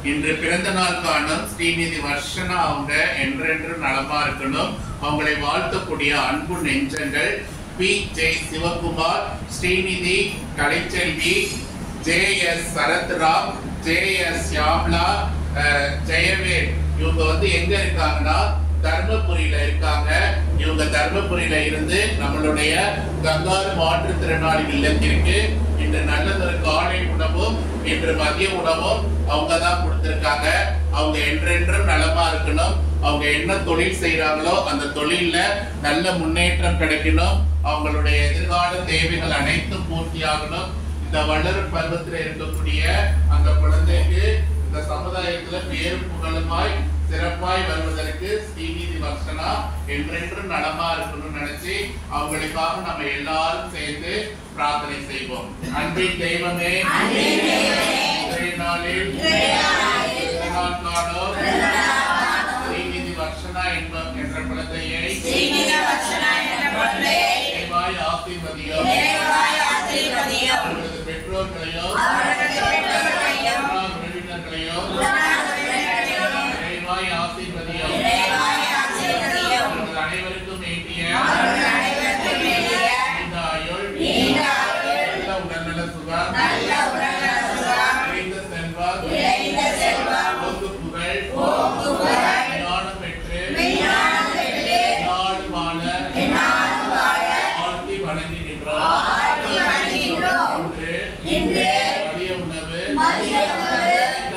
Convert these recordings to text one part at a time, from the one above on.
இன்று பிறந்த நாள் காணும் ஸ்ரீநிதி வர்ஷனா அவங்க என்றென்று நலமா இருக்கணும். அவங்களை வாழ்த்தக்கூடிய அன்பு நெஞ்சங்கள் P. Jai Sivakumar, Srinidhi Kalaiselvi, J S. Sarathram, J S. Shyamla, Jayavel. இவங்க எங்க இருக்காங்கன்னா தர்மபுரியில இருக்காங்க. இவங்க தர்மபுரியில இருந்து நம்மளுடைய கங்காரு மாற்றுத்திறனாளி இல்லத்திற்கு இன்று நல்லதொரு காலை உணவும் இன்று மதிய உணவும் அவங்க தான் கொடுத்திருக்காங்க. அவங்க என்றென்றும் நலமா இருக்கணும். அவங்க என்ன தொழில் செய்யறாங்களோ அந்த தொழில்ல நல்ல முன்னேற்றம் கிடைக்கணும். அவங்களுடைய எதிர்கால தேவைகள் அனைத்தும் பூர்த்தியாகணும். இந்த வளரும் பருவத்தில் இருக்கக்கூடிய அந்த குழந்தைக்கு இந்த சமுதாயத்துல பேரும் புகழுமாய் சிறப்பாய் வருவதற்கு ஸ்ரீநிதி வர்ஷனா என்றென்றும் நலமா இருக்கணும்னு நினைச்சு அவங்களுக்காக நம்ம எல்லாரும் சேர்ந்து பிரார்த்தனை செய்வோம். அன்பின் தெய்வமே, நாளில் ஸ்ரீநிதி வர்ஷனா என்ற குழந்தையை ஆசீர்வதியும். அவர்களது பெற்றோர்களையும் உறவினர்களையும் ஆசீர்வதியும். அவர்கள் அனைவருக்கும் வேண்டிய உடல்நல சுகம், செல்வம், புகழ், ஞானம் பெற்று நாடு வாழ வாழ்த்தி வணங்குகின்றோம். இன்று மதிய உணவு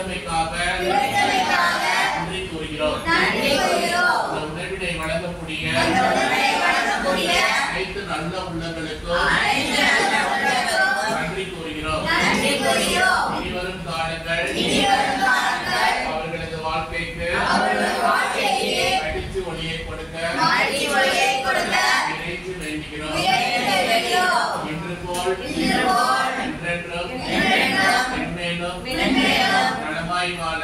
நன்றி கூறுகிறோம். உணவினை வழங்கக்கூடிய அனைத்து நல்ல உள்ளங்களுக்கும் நன்றி கூறுகிறோம். இனிவரும் காலங்கள் அவர்களது வாழ்க்கைக்கு அடிச்சு ஒளியை கொடுக்க இணைத்து வேண்டுகிறோம். இன்று போல் என்றென்றும் நலமாய் வாழ